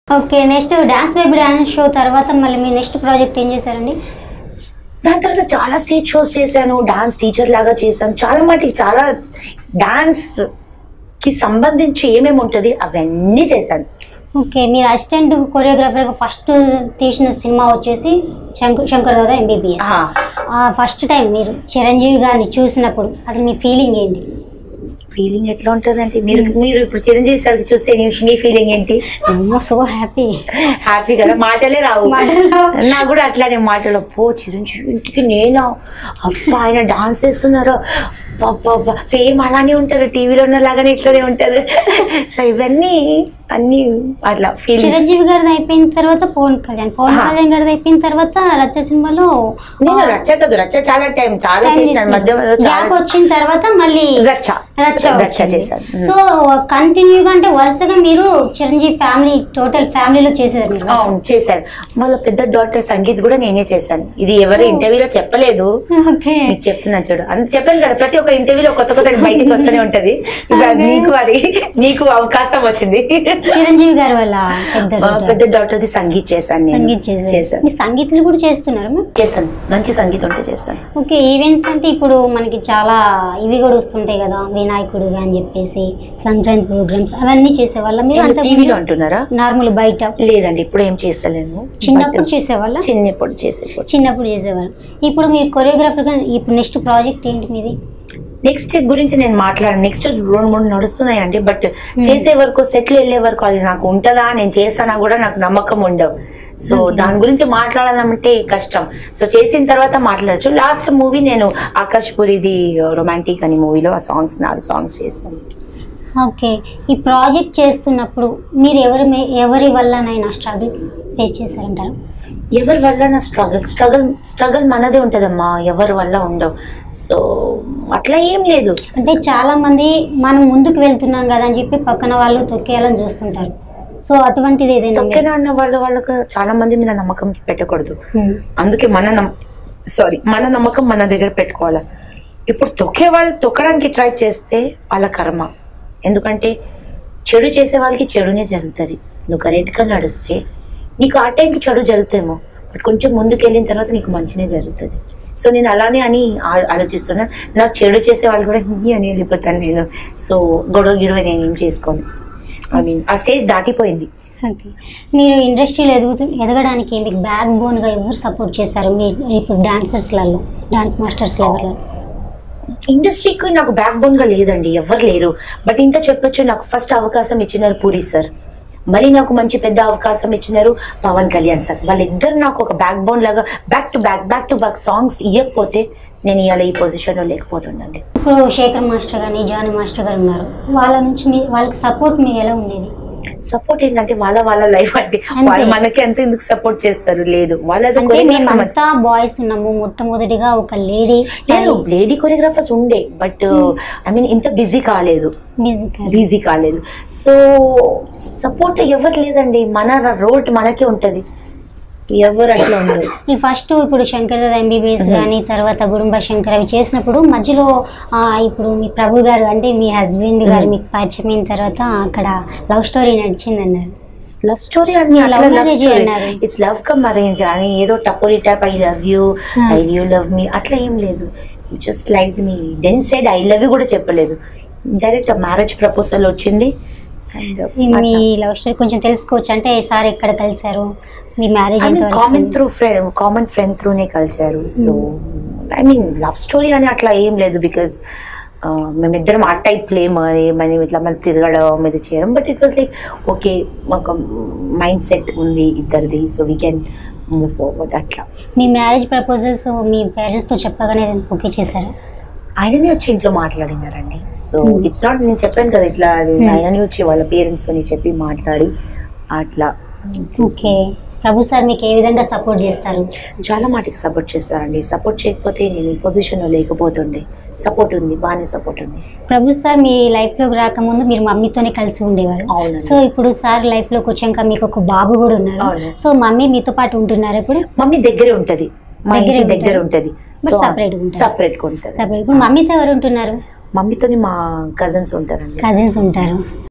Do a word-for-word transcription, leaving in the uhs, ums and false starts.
Okay. Next dance baby dance show తర్వాత మళ్ళీ మీ next project ఏం చేశారండి? దాని తర్వాత చాలా స్టేజ్ షోస్ చేశాను, డాన్స్ టీచర్ లాగా చేశాను. చాలా మటుకి చాలా డాన్స్ కి సంబంధించి ఏమేమి ఉంటుంది అవన్నీ చేశాను. ఓకే. మీరు అసిస్టెంట్ కొరియోగ్రాఫర్గా ఫస్ట్ తీసిన సినిమా వచ్చేసి Shankar Shankar Dada MBBS. First time మీరు చిరంజీవి గారిని చూసినప్పుడు అసలు మీ ఫీలింగ్ ఏంటి? ఫీలింగ్ ఎట్లా ఉంటుందంటే మీరు మీరు ఇప్పుడు చిరంజీవి సార్కి చూస్తే మీ ఫీలింగ్ ఏంటి? సో హ్యాపీ హ్యాపీ కదా, మాటలే రావు. నాకు కూడా అట్లానే మాటలు. పో చిరంజీవి ఇంటికి నేనా, అబ్బా ఆయన డాన్స్ చేస్తున్నారో, అబ్బా సేమ్ అలానే ఉంటారు, టీవీలో ఉన్న లాగానే ఇట్లానే ఉంటారు. సో ఇవన్నీ అన్ని అట్లా ఫీల్. చిరంజీవి గారిది అయిపోయిన తర్వాత పవన్ కళ్యాణ్, పవన్ కళ్యాణ్ గారిది అయిపోయిన తర్వాత రచ్చ సినిమాలో నేను రచ్చ కదా రచ్చ చాలా టైం చాలా చేసినాను. మధ్య గ్యాప్ వచ్చిన తర్వాత మళ్ళీ రచ్చ రచ్చ రచ్చ చేశాను. సో కంటిన్యూగా అంటే వరుసగా మీరు చిరంజీవి ఫ్యామిలీ టోటల్ ఫ్యామిలీలో చేసేది చేశాను. వాళ్ళ పెద్ద డాక్టర్ సంగీత్ కూడా నేనే చేశాను. ఇది ఎవరు ఇంటర్వ్యూలో చెప్పలేదు, మీకు చెప్తున్నాను చూడు. అంత చెప్పాను కదా, ప్రతి ఒక్క ఇంటర్వ్యూలో కొత్త కొత్త బయటకు వస్తూనే ఉంటది. నీకు అది నీకు అవకాశం వచ్చింది. చిరంజీవి గారి వల్ల పెద్ద డాక్టర్ ది సంగీత్ చేశాను. సంగీత్ చేశాను. మీ సంగీతులు కూడా చేస్తున్నారు? చేస్తాను, మంచి సంగీతం ఉంటే చేస్తాను. ఓకే. ఈవెంట్స్ అంటే ఇప్పుడు మనకి చాలా ఇవి కూడా వస్తుంటాయి కదా, వినాయకుడు అని చెప్పేసి సంక్రాంతి ప్రోగ్రామ్స్ అవన్నీ చేసేవాళ్ళ మీరు? అంత టీవీలో అంటున్నారా? నార్మల్ బయట లేదండి, ఇప్పుడు ఏం చేస్తలేను. చిన్నప్పుడు చేసేవాళ్ళ? చిన్నప్పుడు చేసేవాళ్ళు చిన్నప్పుడు చేసేవాళ్ళు. ఇప్పుడు మీరు కొరియోగ్రాఫర్ గా ఇప్పుడు నెక్స్ట్ ప్రాజెక్ట్ ఏంటి మీది? నెక్స్ట్ గురించి నేను మాట్లాడాను. నెక్స్ట్ రెండు మూడు నడుస్తున్నాయండి, బట్ చేసే వరకు సెటిల్ వెళ్ళే వరకు అది నాకు ఉంటుందా, నేను చేస్తానా కూడా నాకు నమ్మకం ఉండవు. సో దాని గురించి మాట్లాడాలంటే కష్టం. సో చేసిన తర్వాత మాట్లాడచ్చు. లాస్ట్ మూవీ నేను ఆకాష్ పూరిది రొమాంటిక్ అని మూవీలో ఆ సాంగ్స్ నాలుగు సాంగ్స్ చేశాను. ఓకే. ఈ ప్రాజెక్ట్ చేస్తున్నప్పుడు మీరు ఎవరి ఎవరి వల్లనైనా స్ట్రగుల్ ఫేస్ చేశారంటారు? ఎవరి వల్ల నా స్ట్రగుల్ స్ట్రగుల్ స్ట్రగుల్ మనదే ఉంటుందమ్మా, ఎవరి వల్ల ఉండవు. సో అట్లా ఏం లేదు. అంటే చాలా మంది మనం ముందుకు వెళ్తున్నాం కదా అని చెప్పి పక్కన వాళ్ళు తొక్కేయాలని చూస్తుంటారు. సో అటువంటిది ఏదైనా తొక్కేనా అన్న వాళ్ళు వాళ్ళకు చాలా మంది మీద నమ్మకం పెట్టకూడదు. అందుకే మన సారీ మన నమ్మకం మన దగ్గర పెట్టుకోవాలి. ఇప్పుడు తొక్కే వాళ్ళు తొక్కడానికి ట్రై చేస్తే వాళ్ళ కర్మ. ఎందుకంటే చెడు చేసే వాళ్ళకి చెడునే జరుగుతుంది. నువ్వు కరెక్ట్గా నడిస్తే నీకు ఆ టైంకి చెడు జరుగుతాయేమో, బట్ కొంచెం ముందుకు వెళ్ళిన తర్వాత నీకు మంచినే జరుగుతుంది. సో నేను అలానే అని ఆలోచిస్తున్నాను. నాకు చెడు చేసే వాళ్ళు కూడా ఈ అని వెళ్ళిపోతాను నేను. సో గొడవ గిడవ నేను ఏం చేసుకోను. ఐ మీన్ ఆ స్టేజ్ దాటిపోయింది. ఓకే. మీరు ఇండస్ట్రీలో ఎదుగుతూ ఎదగడానికి మీకు బ్యాక్ బోన్గా ఎవరు సపోర్ట్ చేశారు మీ ఇప్పుడు డాన్సర్స్లలో, డాన్స్ మాస్టర్స్ లెవెల్లో? ఇండస్ట్రీకి నాకు బ్యాక్ బోన్గా లేదండి, ఎవరు లేరు. బట్ ఇంత చెప్పొచ్చు, నాకు ఫస్ట్ అవకాశం ఇచ్చినారు పూరి సార్, మరి నాకు మంచి పెద్ద అవకాశం ఇచ్చినారు పవన్ కళ్యాణ్ సార్. వాళ్ళిద్దరు నాకు ఒక బ్యాక్ బోన్ లాగా back to back back to back songs ఇవ్వకపోతే నేను ఇవాళ ఈ పొజిషన్లో లేకపోతుండండి. ఇప్పుడు శేఖర్ మాస్టర్ కానీ జానీ మాస్టర్ గారు ఉన్నారు, వాళ్ళ నుంచి మీ వాళ్ళకి సపోర్ట్ మీకు ఎలా ఉండేది? సపోర్ట్ ఏంటంటే వాళ్ళ వాళ్ళ లైఫ్ అంటే వాళ్ళు మనకి ఎంత ఎందుకు సపోర్ట్ చేస్తారు? లేదు, వాళ్ళ బాయ్స్ ఉన్నాము. మొట్టమొదటిగా ఒక లేడీ లేదు, లేడీ కొరియోగ్రాఫర్స్ ఉండే, బట్ ఐ మీన్ ఇంత బిజీ కాలేదు బిజీ కాలేదు సో సపోర్ట్ ఎవరు లేదండి. మన రోడ్ మనకే ఉంటది, ఎవరు అట్లా ఉండదు. ఈ ఫస్ట్ ఇప్పుడు శంకర్ దాదా ఎంబీబీఎస్ కానీ తర్వాత గుడుంబ శంకర్ అవి చేసినప్పుడు మధ్యలో ఇప్పుడు మీ ప్రభు గారు అంటే మీ హస్బెండ్ గారు మీకు పరిచయం అయిన తర్వాత అక్కడ లవ్ స్టోరీ నడిచింది అన్నారు. లవ్ స్టోరీ అని ఇట్స్ లవ్ కమ్ అరేంజ్ అని ఏదో టపోరీ type I love you I you love me అట్లా ఏం లేదు. Just like me den side I love you కూడా చెప్పలేదు, డైరెక్ట్ మ్యారేజ్ ప్రపోజల్ వచ్చింది. మీ లవ్ స్టోరీ కొంచెం తెలుసుకోవచ్చు అంటే సార్ ఎక్కడ కలిసారు, మీ marriage common through friend common friend త్రూనే కలిసారు. So I mean love story అని అట్లా ఏం లేదు, బికాజ్ మేమిద్దరం ఆ టైప్ లేము ఏమని ఇట్లా మనం తిరగడం ఇది చేయడం. But it was like okay ఒక మైండ్ సెట్ ఉంది ఇద్దరిది, so we can move forward అట్లా. మీ మ్యారేజ్ ప్రపోజల్స్ మీ పేరెంట్స్తో చెప్పగానే ఓకే చేశారు? ఆయననే వచ్చి ఇంట్లో మాట్లాడినారండి. సో ఇట్స్ నాట్ నేను చెప్పాను కదా ఇట్లా, అది ఆయననే వచ్చి వాళ్ళ పేరెంట్స్తో చెప్పి మాట్లాడి అట్లా. ఓకే. ప్రభు సార్ మీకు ఏ విధంగా సపోర్ట్ చేస్తారు? చాలా మాటికి సపోర్ట్ చేస్తారండి. సపోర్ట్ చేయకపోతే నేను ఈ పొజిషన్లో లేకపోతుండే. సపోర్ట్ ఉంది, బాగానే సపోర్ట్ ఉంది. ప్రభు సార్ మీ లైఫ్లోకి రాకముందు మీరు మమ్మీతోనే కలిసి ఉండేవారు. సో ఇప్పుడు సార్ లైఫ్లోకి వచ్చాక మీకు ఒక బాబు కూడా ఉన్నారు. సో మమ్మీ మీతో పాటు ఉంటున్నారు? ఇప్పుడు మమ్మీ దగ్గరే ఉంటుంది, మా ఇంటి దగ్గర ఉంటుంది, సపరేట్ ఉంటుంది. ఇప్పుడు మమ్మీతో ఎవరు ఉంటున్నారు? మమ్మీతోని మా కజిన్స్ ఉంటారండి. కజిన్స్ ఉంటారు.